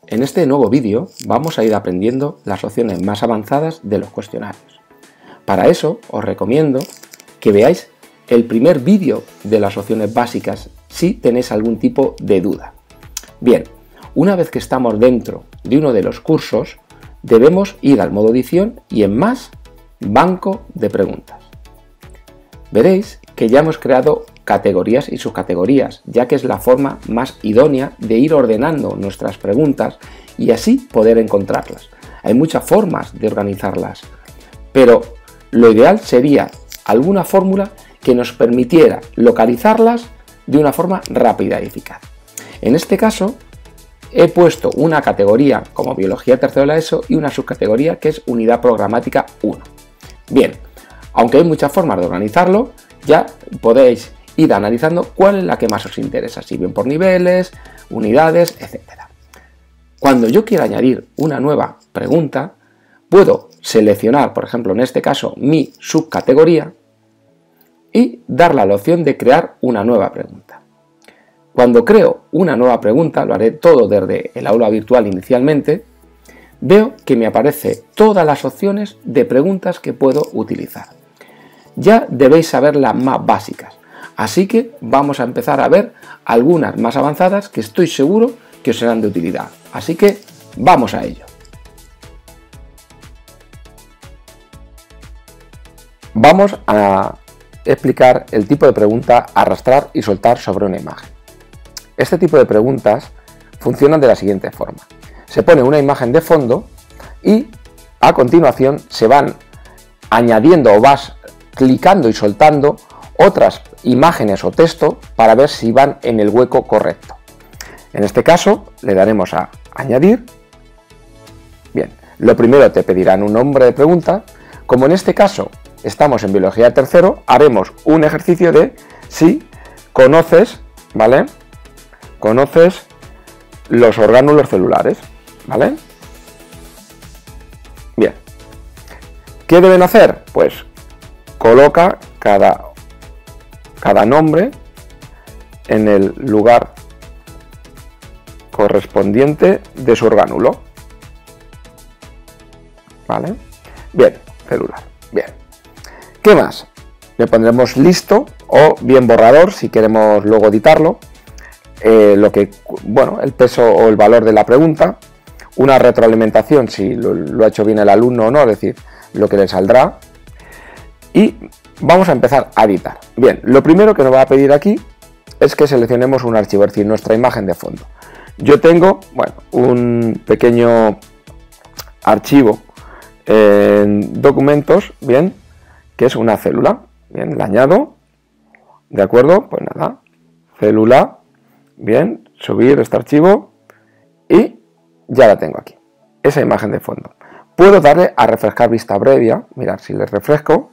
En este nuevo vídeo vamos a ir aprendiendo las opciones más avanzadas de los cuestionarios. Para eso os recomiendo que veáis el primer vídeo de las opciones básicas si tenéis algún tipo de duda. Bien, una vez que estamos dentro de uno de los cursos, debemos ir al modo edición y en más, banco de preguntas. Veréis que ya hemos creado categorías y subcategorías, ya que es la forma más idónea de ir ordenando nuestras preguntas y así poder encontrarlas. Hay muchas formas de organizarlas, pero lo ideal sería alguna fórmula que nos permitiera localizarlas de una forma rápida y eficaz. En este caso, he puesto una categoría como Biología tercero de la ESO y una subcategoría que es Unidad Programática 1. Bien, aunque hay muchas formas de organizarlo, ya podéis ir analizando cuál es la que más os interesa, si bien por niveles, unidades, etc. Cuando yo quiera añadir una nueva pregunta, puedo seleccionar, por ejemplo, en este caso, mi subcategoría y darle a la opción de crear una nueva pregunta. Cuando creo una nueva pregunta, lo haré todo desde el aula virtual inicialmente, veo que me aparecen todas las opciones de preguntas que puedo utilizar. Ya debéis saber las más básicas. Así que vamos a empezar a ver algunas más avanzadas que estoy seguro que os serán de utilidad. Así que vamos a ello. Vamos a explicar el tipo de pregunta arrastrar y soltar sobre una imagen. Este tipo de preguntas funcionan de la siguiente forma. Se pone una imagen de fondo y a continuación se van añadiendo o vas clicando y soltando otras imágenes o texto para ver si van en el hueco correcto. En este caso le daremos a añadir. Bien, lo primero te pedirán un nombre de pregunta. Como en este caso estamos en biología tercero, haremos un ejercicio de si conoces, ¿vale? Conoces los orgánulos celulares, ¿vale? Bien. ¿Qué deben hacer? Pues coloca cada nombre en el lugar correspondiente de su orgánulo. ¿Vale? Bien, celular. Bien. ¿Qué más? Le pondremos listo o bien borrador si queremos luego editarlo. El peso o el valor de la pregunta. Una retroalimentación si lo ha hecho bien el alumno o no, es decir, lo que le saldrá. Y vamos a empezar a editar. Bien, lo primero que nos va a pedir aquí es que seleccionemos un archivo, es decir, nuestra imagen de fondo. Yo tengo, un pequeño archivo en documentos, bien, que es una célula. Bien, la añado, ¿de acuerdo? Pues nada, célula, bien, subir este archivo y ya la tengo aquí, esa imagen de fondo. Puedo darle a refrescar vista previa, mirad, si le refresco,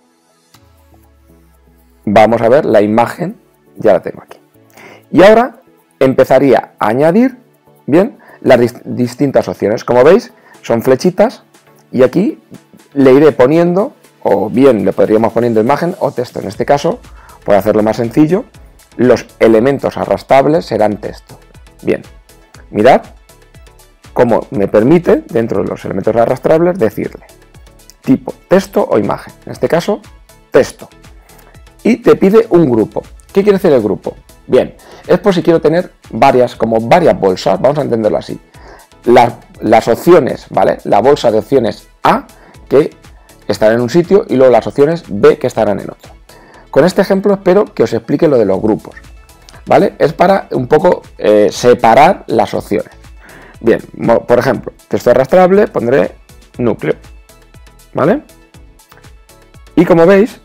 vamos a ver la imagen, ya la tengo aquí. Y ahora empezaría a añadir, bien, las distintas opciones. Como veis, son flechitas y aquí le iré poniendo, o bien le podríamos poniendo imagen o texto. En este caso, por hacerlo más sencillo, los elementos arrastrables serán texto. Bien, mirad cómo me permite, dentro de los elementos arrastrables, decirle tipo texto o imagen. En este caso, texto. Y te pide un grupo. ¿Qué quiere decir el grupo? Bien, es por si quiero tener varias bolsas, vamos a entenderlo así. Las opciones, ¿vale? La bolsa de opciones A, que estarán en un sitio, y luego las opciones B, que estarán en otro. Con este ejemplo espero que os explique lo de los grupos, ¿vale? Es para un poco separar las opciones. Bien, por ejemplo, texto arrastrable, pondré núcleo, ¿vale? Y como veis,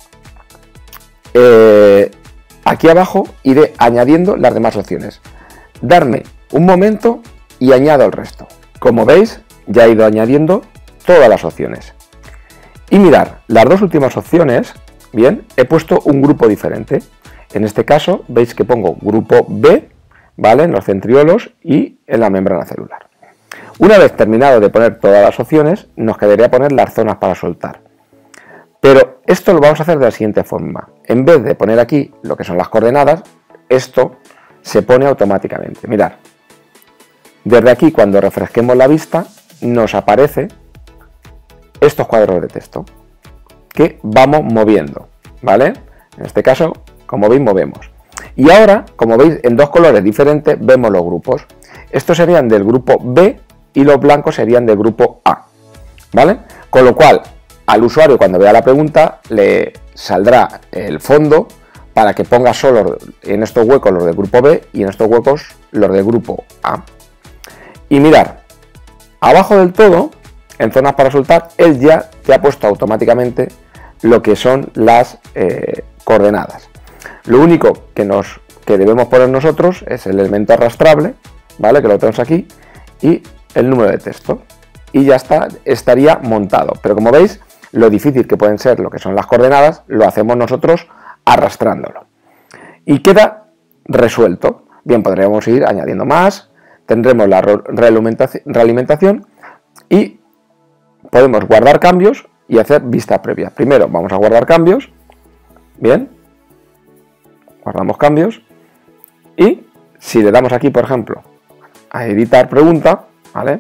aquí abajo iré añadiendo las demás opciones. Darme un momento y añado el resto. Como veis, ya he ido añadiendo todas las opciones. Y mirad, las dos últimas opciones, bien, he puesto un grupo diferente. En este caso, veis que pongo grupo B, ¿vale? En los centriolos y en la membrana celular. Una vez terminado de poner todas las opciones, nos quedaría poner las zonas para soltar. Pero esto lo vamos a hacer de la siguiente forma. En vez de poner aquí lo que son las coordenadas, esto se pone automáticamente. Mirad, Desde aquí, cuando refresquemos la vista, nos aparece estos cuadros de texto que vamos moviendo, ¿vale? En este caso, como veis, movemos. Y ahora, como veis, en dos colores diferentes vemos los grupos. Estos serían del grupo B y los blancos serían del grupo A, ¿vale? Con lo cual, al usuario cuando vea la pregunta le saldrá el fondo para que ponga solo en estos huecos los del grupo B y en estos huecos los del grupo A. Y mirad, abajo del todo, en zonas para soltar, él ya te ha puesto automáticamente lo que son las coordenadas. Lo único que debemos poner nosotros es el elemento arrastrable, ¿vale? Que lo tenemos aquí, y el número de texto. Y ya está, estaría montado. Pero como veis, lo difícil que pueden ser lo que son las coordenadas, lo hacemos nosotros arrastrándolo. Y queda resuelto. Bien, podríamos ir añadiendo más, tendremos la realimentación y podemos guardar cambios y hacer vista previa. Primero vamos a guardar cambios. Bien. Guardamos cambios. Y si le damos aquí, por ejemplo, a editar pregunta, ¿vale?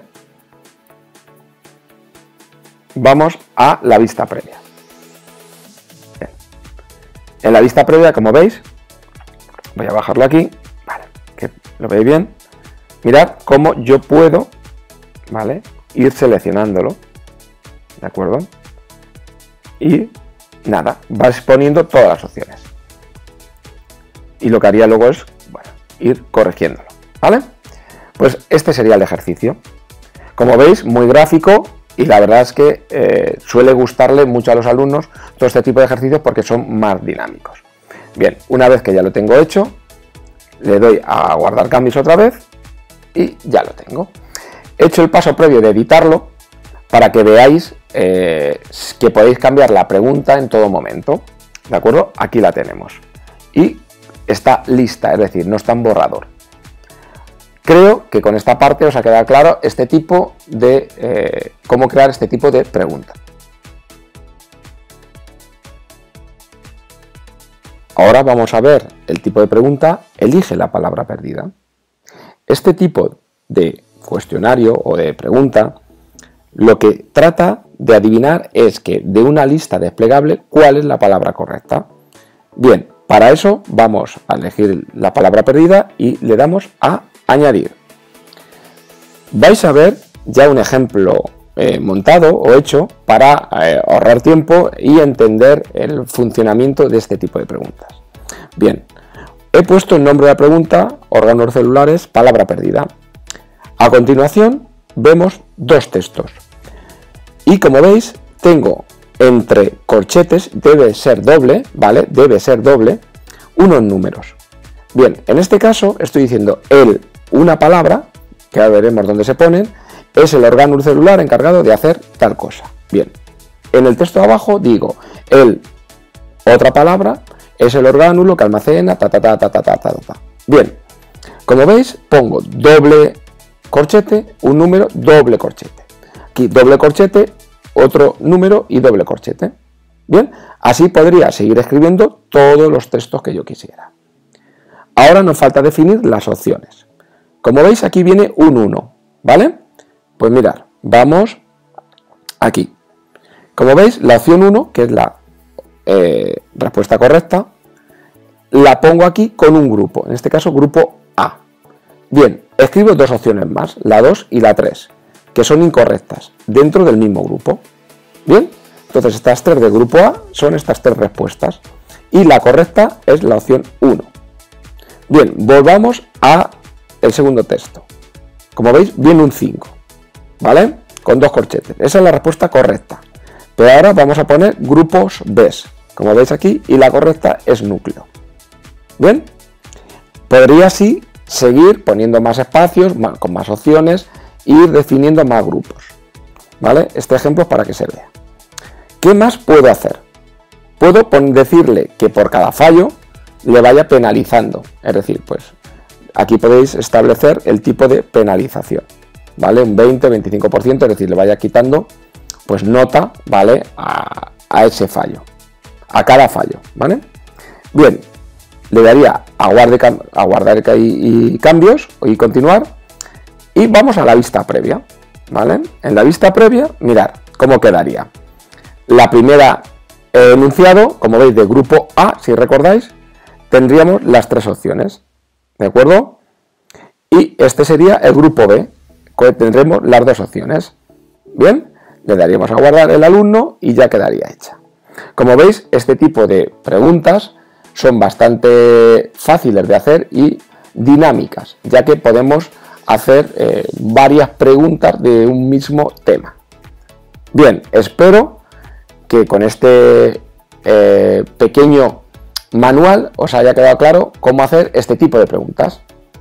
Vamos a la vista previa. Bien. En la vista previa, como veis, voy a bajarlo aquí, vale, que lo veis bien. Mirad cómo yo puedo, ¿vale?, ir seleccionándolo, ¿de acuerdo? Y nada, vas poniendo todas las opciones. Y lo que haría luego es, bueno, ir corrigiéndolo, ¿vale? Pues este sería el ejercicio. Como veis, muy gráfico y la verdad es que suele gustarle mucho a los alumnos todo este tipo de ejercicios porque son más dinámicos. Bien, una vez que ya lo tengo hecho, le doy a guardar cambios otra vez y ya lo tengo. He hecho el paso previo de editarlo para que veáis que podéis cambiar la pregunta en todo momento, ¿de acuerdo? Aquí la tenemos. Y está lista, es decir, no está en borrador. Creo que con esta parte os ha quedado claro este tipo de cómo crear este tipo de pregunta. Ahora vamos a ver el tipo de pregunta, elige la palabra perdida. Este tipo de cuestionario o de pregunta lo que trata de adivinar es que de una lista desplegable cuál es la palabra correcta. Bien, para eso vamos a elegir la palabra perdida y le damos a añadir. Vais a ver ya un ejemplo montado o hecho para ahorrar tiempo y entender el funcionamiento de este tipo de preguntas. Bien, he puesto el nombre de la pregunta, órganos celulares, palabra perdida. A continuación vemos dos textos y como veis tengo entre corchetes, debe ser doble, ¿vale? Debe ser doble, unos números. Bien, en este caso estoy diciendo una palabra, que ahora veremos dónde se ponen, es el órgano celular encargado de hacer tal cosa. Bien, en el texto de abajo digo, otra palabra, es el orgánulo que almacena, Bien, como veis, pongo doble corchete, un número, doble corchete. Aquí doble corchete, otro número y doble corchete. Bien, así podría seguir escribiendo todos los textos que yo quisiera. Ahora nos falta definir las opciones. Como veis, aquí viene un 1, ¿vale? Pues mirad, vamos aquí. Como veis, la opción 1, que es la respuesta correcta, la pongo aquí con un grupo, en este caso grupo A. Bien, escribo dos opciones más, la 2 y la 3, que son incorrectas, dentro del mismo grupo. Bien, entonces estas tres del grupo A son estas tres respuestas y la correcta es la opción 1. Bien, volvamos a el segundo texto. Como veis, viene un 5, ¿vale? Con dos corchetes. Esa es la respuesta correcta. Pero ahora vamos a poner grupos B, como veis aquí, y la correcta es núcleo. Bien, podría así seguir poniendo más espacios, con más opciones, e ir definiendo más grupos, ¿vale? Este ejemplo es para que se vea. ¿Qué más puedo hacer? Puedo decirle que por cada fallo le vaya penalizando, es decir, pues aquí podéis establecer el tipo de penalización, ¿vale? Un 20, 25%, es decir, le vaya quitando pues nota, ¿vale? A ese fallo, a cada fallo, ¿vale? Bien, le daría a guardar y cambios y continuar Y vamos a la vista previa, ¿vale? En la vista previa, mirad cómo quedaría. La primera enunciado, como veis, del grupo A, si recordáis, tendríamos las 3 opciones, ¿de acuerdo? Y este sería el grupo B, que tendremos las 2 opciones. Bien, le daríamos a guardar el alumno y ya quedaría hecha. Como veis, este tipo de preguntas son bastante fáciles de hacer y dinámicas, ya que podemos hacer varias preguntas de un mismo tema. Bien, espero que con este pequeño manual os haya quedado claro cómo hacer este tipo de preguntas.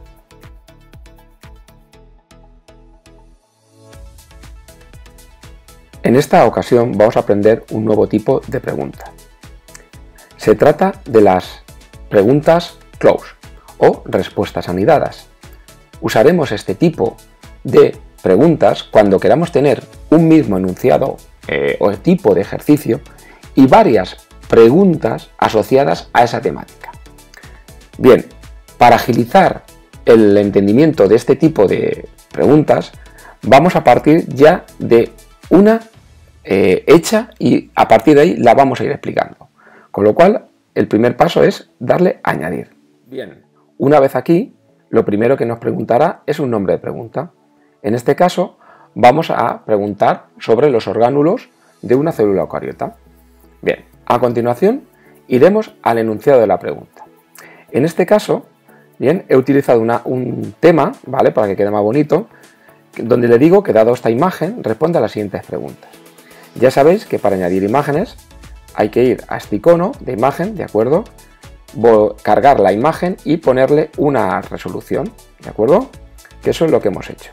En esta ocasión vamos a aprender un nuevo tipo de pregunta. Se trata de las preguntas close o respuestas anidadas. Usaremos este tipo de preguntas cuando queramos tener un mismo enunciado o tipo de ejercicio y varias preguntas asociadas a esa temática. Bien, para agilizar el entendimiento de este tipo de preguntas, vamos a partir ya de una hecha y a partir de ahí la vamos a ir explicando. Con lo cual, el primer paso es darle a añadir. Bien, una vez aquí, lo primero que nos preguntará es un nombre de pregunta. En este caso, vamos a preguntar sobre los orgánulos de una célula eucariota. Bien, a continuación, iremos al enunciado de la pregunta. En este caso, bien, he utilizado un tema, ¿vale?, para que quede más bonito, donde le digo que dado esta imagen, responde a las siguientes preguntas. Ya sabéis que para añadir imágenes hay que ir a este icono de imagen, ¿de acuerdo? Cargar la imagen y ponerle una resolución, ¿de acuerdo? Que eso es lo que hemos hecho.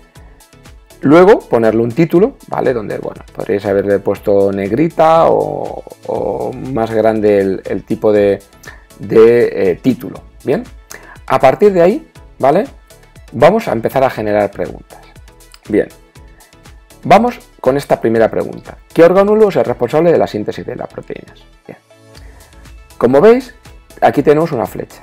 Luego ponerle un título, ¿vale? Donde, bueno, podríais haberle puesto negrita o más grande el tipo de título, ¿bien? A partir de ahí, ¿vale? Vamos a empezar a generar preguntas. Bien, vamos con esta primera pregunta. ¿Qué orgánulo es el responsable de la síntesis de las proteínas? Bien. Como veis, aquí tenemos una flecha.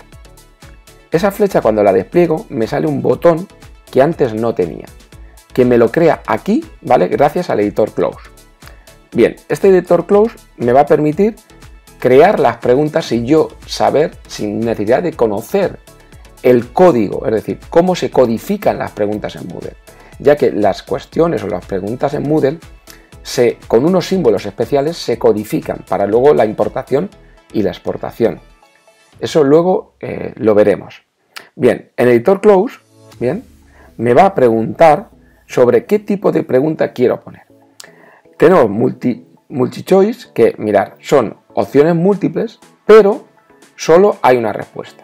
Esa flecha, cuando la despliego, me sale un botón que antes no tenía, que me lo crea aquí, ¿vale?, gracias al editor Close. Bien, este editor Close me va a permitir crear las preguntas sin yo saber, sin necesidad de conocer el código, es decir, cómo se codifican las preguntas en Moodle, ya que las cuestiones o las preguntas en Moodle con unos símbolos especiales se codifican para luego la importación y la exportación. Eso luego lo veremos. Bien, en editor Close, bien, me va a preguntar sobre qué tipo de pregunta quiero poner. Tenemos multi-choice, que, mirad, son opciones múltiples, pero solo hay una respuesta.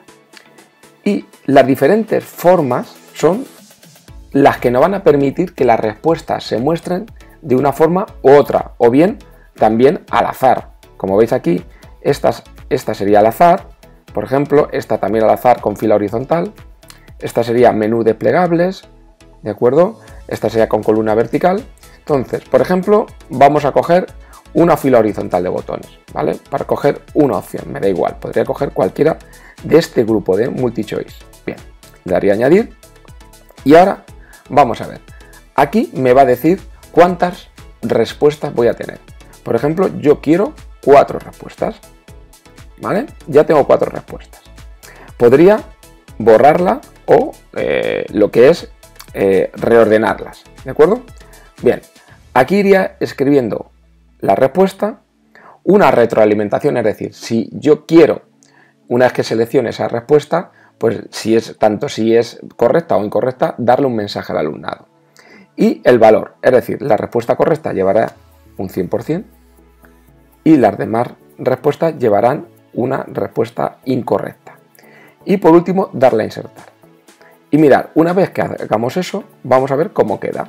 Y las diferentes formas son las que nos van a permitir que las respuestas se muestren de una forma u otra, o bien también al azar. Como veis aquí, esta sería al azar, por ejemplo, esta también al azar con fila horizontal, esta sería menú desplegables, ¿de acuerdo? Esta sería con columna vertical. Entonces, por ejemplo, vamos a coger una fila horizontal de botones, ¿vale? Para coger una opción, me da igual, podría coger cualquiera de este grupo de multi-choice. Bien, le daría a añadir y ahora vamos a ver. Aquí me va a decir cuántas respuestas voy a tener. Por ejemplo, yo quiero 4 respuestas, ¿vale? Ya tengo 4 respuestas. Podría borrarla o lo que es reordenarlas, ¿de acuerdo? Bien, aquí iría escribiendo la respuesta, una retroalimentación, es decir, si yo quiero, una vez que seleccione esa respuesta, pues si es correcta o incorrecta, darle un mensaje al alumnado. Y el valor, es decir, la respuesta correcta llevará un 100% y las demás respuestas llevarán una respuesta incorrecta. Y por último, darle a insertar. Y mirad, una vez que hagamos eso, vamos a ver cómo queda.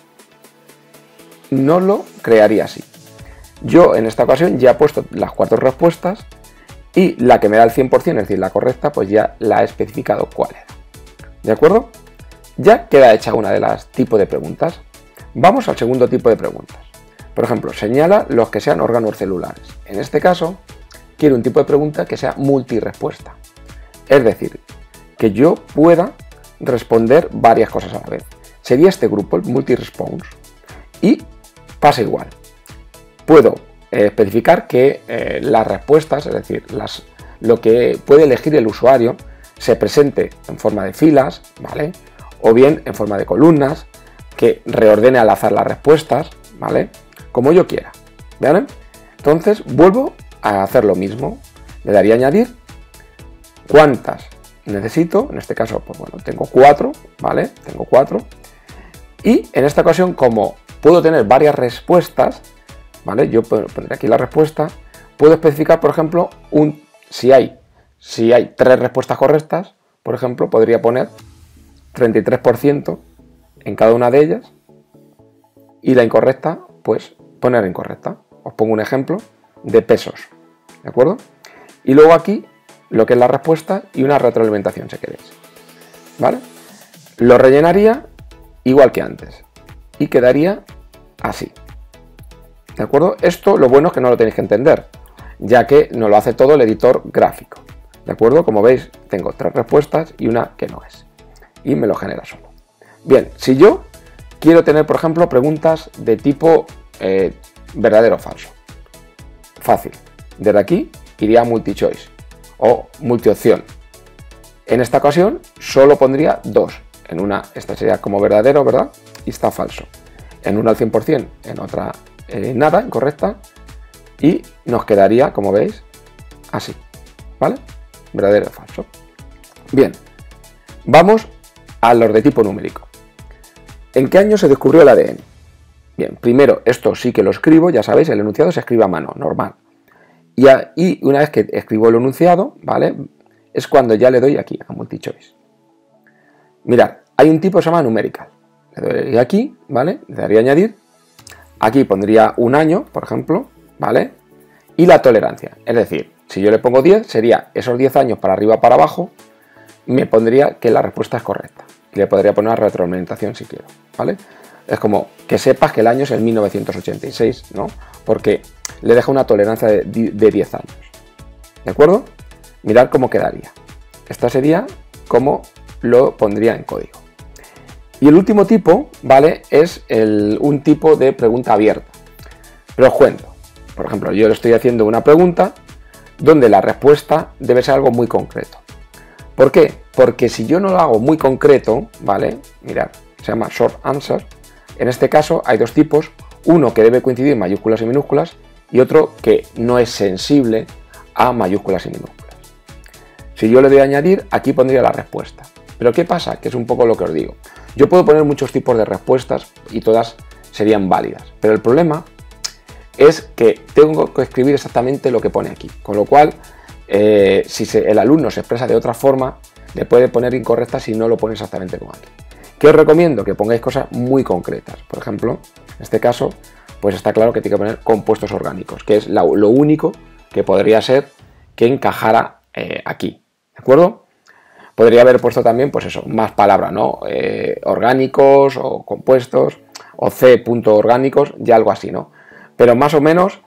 No lo crearía así. Yo en esta ocasión ya he puesto las 4 respuestas y la que me da el 100%, es decir, la correcta, pues ya la he especificado cuál era. ¿De acuerdo? Ya queda hecha una de las tipos de preguntas. Vamos al segundo tipo de preguntas. Por ejemplo, señala los que sean órganos celulares. En este caso, quiero un tipo de pregunta que sea multirespuesta. Es decir, que yo pueda responder varias cosas a la vez. sería este grupo, el multi-response, y pasa igual. Puedo especificar que las respuestas, es decir, lo que puede elegir el usuario, se presente en forma de filas, ¿vale? O bien en forma de columnas, que reordene al azar las respuestas, ¿vale? Como yo quiera, ¿vale? Entonces vuelvo a hacer lo mismo, le daría añadir. ¿Cuántas necesito? En este caso, pues bueno, tengo 4, ¿vale? Tengo 4. Y en esta ocasión, como puedo tener varias respuestas, ¿vale? Yo pondré aquí la respuesta. Puedo especificar, por ejemplo, si hay 3 respuestas correctas, por ejemplo, podría poner 33% en cada una de ellas. Y la incorrecta, pues poner incorrecta. Os pongo un ejemplo de pesos, ¿de acuerdo? Y luego aquí lo que es la respuesta y una retroalimentación si queréis, ¿vale? Lo rellenaría igual que antes y quedaría así, ¿de acuerdo? Esto lo bueno es que no lo tenéis que entender, ya que nos lo hace todo el editor gráfico, ¿de acuerdo? Como veis, tengo 3 respuestas y una que no es, y me lo genera solo. Bien, si yo quiero tener, por ejemplo, preguntas de tipo verdadero o falso, fácil, desde aquí iría a multi-choice o multi-opción. En esta ocasión solo pondría 2. En una, esta sería como verdadero, ¿verdad? Y está falso. En una al 100%, en otra nada, incorrecta. Y nos quedaría, como veis, así, ¿vale? Verdadero o falso. Bien, vamos a los de tipo numérico. ¿En qué año se descubrió el ADN? Bien, primero, esto sí que lo escribo, ya sabéis, el enunciado se escribe a mano, normal. Y una vez que escribo el enunciado, ¿vale? Es cuando ya le doy aquí a multi-choice. Mirad, hay un tipo que se llama numerical. Le doy aquí, ¿vale? Le daría añadir. Aquí pondría un año, por ejemplo, ¿vale? Y la tolerancia. Es decir, si yo le pongo 10, sería esos 10 años para arriba o para abajo, me pondría que la respuesta es correcta. Y le podría poner retroalimentación si quiero, ¿vale? Es como que sepas que el año es el 1986, ¿no? Porque le deja una tolerancia de 10 años. ¿De acuerdo? Mirad cómo quedaría. Esta sería como lo pondría en código. Y el último tipo, ¿vale? Es un tipo de pregunta abierta. Pero os cuento. Por ejemplo, yo le estoy haciendo una pregunta donde la respuesta debe ser algo muy concreto. ¿Por qué? Porque si yo no lo hago muy concreto, ¿vale? Mirad, se llama short answer. En este caso hay dos tipos. Uno que debe coincidir mayúsculas y minúsculas y otro que no es sensible a mayúsculas y minúsculas. Si yo le doy a añadir, aquí pondría la respuesta. Pero ¿qué pasa? Que es un poco lo que os digo. Yo puedo poner muchos tipos de respuestas y todas serían válidas. Pero el problema es que tengo que escribir exactamente lo que pone aquí. Con lo cual, si el alumno se expresa de otra forma, le puede poner incorrecta si no lo pone exactamente como aquí. ¿Qué os recomiendo? Que pongáis cosas muy concretas. Por ejemplo, en este caso, pues está claro que tiene que poner compuestos orgánicos, que es lo único que podría ser que encajara aquí. ¿De acuerdo? Podría haber puesto también, pues eso, más palabras, ¿no? Orgánicos o compuestos o C.orgánicos, ya algo así, ¿no? Pero más o menos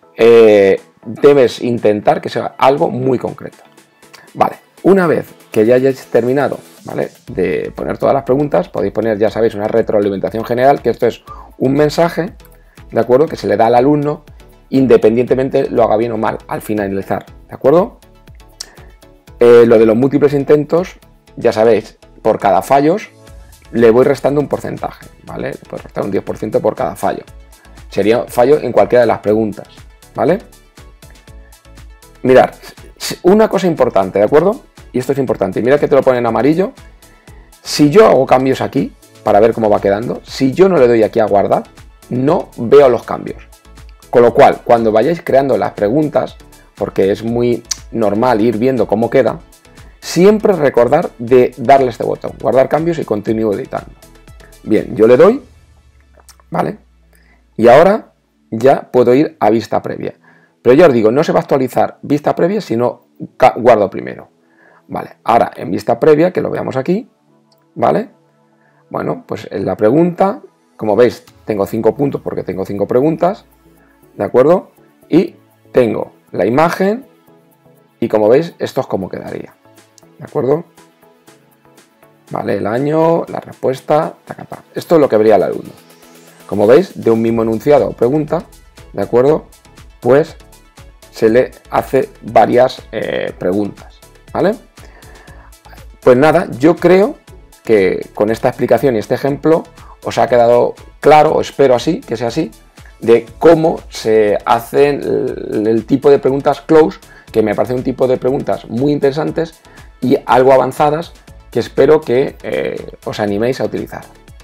debes intentar que sea algo muy concreto. Vale, una vez que ya hayáis terminado, ¿vale?, de poner todas las preguntas, podéis poner, ya sabéis, una retroalimentación general, que esto es un mensaje, ¿de acuerdo?, que se le da al alumno independientemente lo haga bien o mal al finalizar, ¿de acuerdo? Lo de los múltiples intentos, ya sabéis, por cada fallos le voy restando un porcentaje, ¿vale? Le puedo restar un 10% por cada fallo. Sería fallo en cualquiera de las preguntas, ¿vale? Mirad, una cosa importante, ¿de acuerdo? Y esto es importante, mira que te lo pone en amarillo. Si yo hago cambios aquí, para ver cómo va quedando, si yo no le doy aquí a guardar, no veo los cambios. Con lo cual, cuando vayáis creando las preguntas, porque es muy normal ir viendo cómo queda, siempre recordar de darle este botón, guardar cambios y continúo editando. Bien, yo le doy, ¿vale? Y ahora ya puedo ir a vista previa. Pero ya os digo, no se va a actualizar vista previa si no guardo primero. Vale, ahora en vista previa, que lo veamos aquí, ¿vale? Bueno, pues en la pregunta, como veis, tengo 5 puntos porque tengo 5 preguntas, ¿de acuerdo? Y tengo la imagen y como veis, esto es como quedaría, ¿de acuerdo? ¿vale? El año, la respuesta, tacata. Esto es lo que vería el alumno. Como veis, de un mismo enunciado o pregunta, ¿de acuerdo? Pues se le hace varias preguntas, ¿vale? Pues nada, yo creo que con esta explicación y este ejemplo os ha quedado claro, o espero así, que sea así, de cómo se hacen el tipo de preguntas close, que me parece un tipo de preguntas muy interesantes y algo avanzadas que espero que os animéis a utilizar.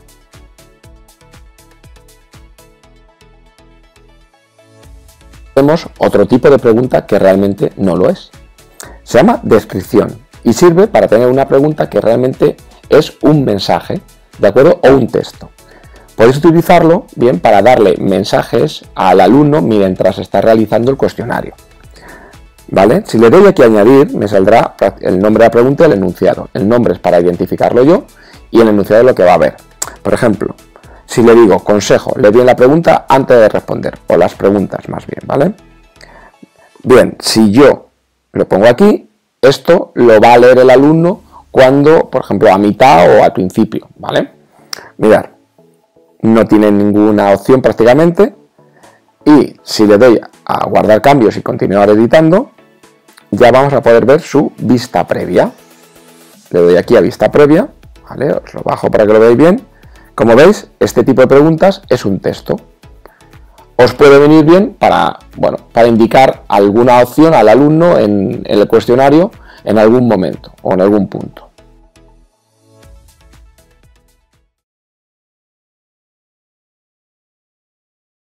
Tenemos otro tipo de pregunta que realmente no lo es. Se llama descripción y sirve para tener una pregunta que realmente es un mensaje, ¿de acuerdo? O un texto. Podéis utilizarlo bien para darle mensajes al alumno mientras está realizando el cuestionario. ¿Vale? Si le doy aquí a añadir, me saldrá el nombre de la pregunta y el enunciado. El nombre es para identificarlo yo y el enunciado es lo que va a ver. Por ejemplo, si le digo consejo, le doy la pregunta antes de responder, o las preguntas más bien, ¿vale? Bien, si yo lo pongo aquí, esto lo va a leer el alumno cuando, por ejemplo, a mitad o al principio, ¿vale? Mirad, no tiene ninguna opción prácticamente y si le doy a guardar cambios y continuar editando, ya vamos a poder ver su vista previa. Le doy aquí a vista previa, ¿vale? Os lo bajo para que lo veáis bien. Como veis, este tipo de preguntas es un texto. Os puede venir bien para indicar alguna opción al alumno en el cuestionario en algún momento o en algún punto.